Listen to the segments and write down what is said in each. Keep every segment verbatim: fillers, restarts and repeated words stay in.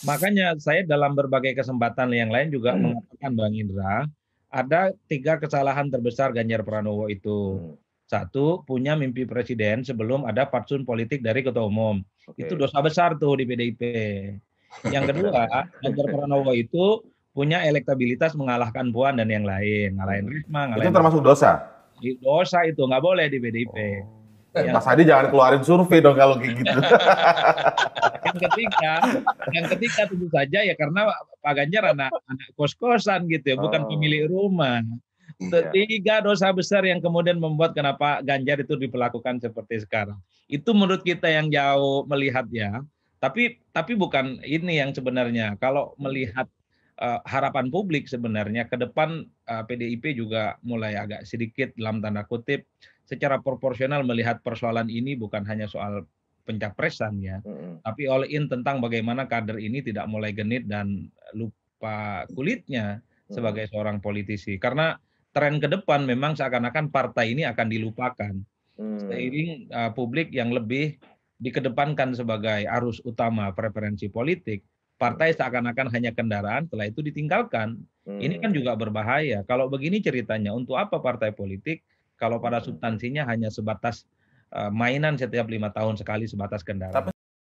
Makanya saya dalam berbagai kesempatan yang lain juga mengatakan Bang Indra, ada tiga kesalahan terbesar Ganjar Pranowo itu. Hmm. Satu, punya mimpi presiden sebelum ada fatsun politik dari ketua umum. Itu Oke. dosa besar tuh di P D I P. Yang kedua, Ganjar Pranowo itu punya elektabilitas mengalahkan Puan dan yang lain. Ngalahin Hmm. Risma, Itu ngalahin termasuk dosa? dosa itu, nggak boleh di P D I P. Oh. Yang Mas Adi jangan keluarin survei dong kalau kayak gitu. yang ketiga, yang ketiga tentu saja ya karena Pak Ganjar anak anak kos-kosan gitu ya, bukan pemilik Oh. rumah. Iya. Tiga dosa besar yang kemudian membuat kenapa Ganjar itu diperlakukan seperti sekarang. Itu menurut kita yang jauh melihat ya. Tapi tapi bukan ini yang sebenarnya. Kalau melihat uh, harapan publik sebenarnya ke depan uh, P D I P juga mulai agak sedikit dalam tanda kutip secara proporsional melihat persoalan ini bukan hanya soal pencapresan ya, Hmm. tapi all in tentang bagaimana kader ini tidak mulai genit dan lupa kulitnya Hmm. sebagai seorang politisi. Karena tren ke depan memang seakan-akan partai ini akan dilupakan Hmm. seiring uh, publik yang lebih dikedepankan sebagai arus utama preferensi politik, Hmm. partai seakan-akan hanya kendaraan, setelah itu ditinggalkan. Ini kan Hmm. juga berbahaya. Kalau begini ceritanya, untuk apa partai politik kalau pada Hmm. substansinya hanya sebatas uh, mainan setiap lima tahun sekali sebatas kendaraan. Tapi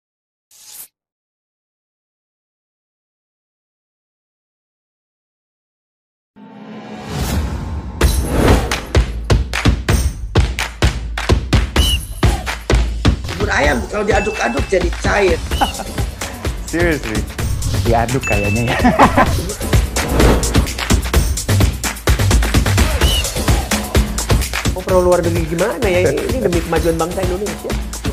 bubur ayam kalau diaduk-aduk jadi cair. Seriously, diaduk kayaknya ya. Mau perlu luar negeri gimana ya? Ini demi kemajuan bangsa Indonesia.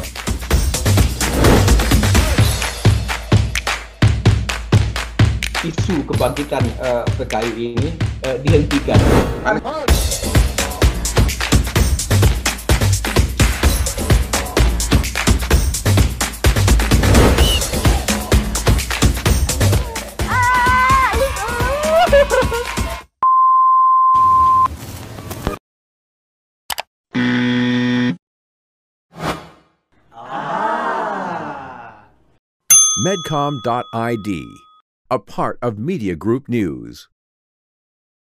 Isu kebangkitan uh, P K I ini uh, dihentikan. Medcom dot I D, a part of Media Group News.